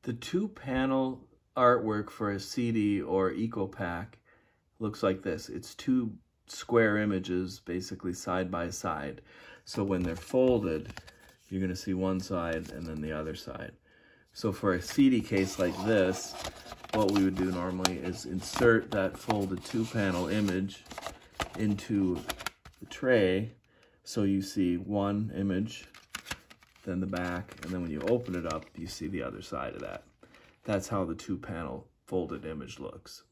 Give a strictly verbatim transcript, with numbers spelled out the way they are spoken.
The two-panel artwork for a C D or EcoPack looks like this. It's two square images basically side by side. So when they're folded, you're going to see one side and then the other side. So for a C D case like this, what we would do normally is insert that folded two-panel image into the tray. So you see one image, then the back, and then when you open it up, you see the other side of that. That's how the two-panel folded image looks.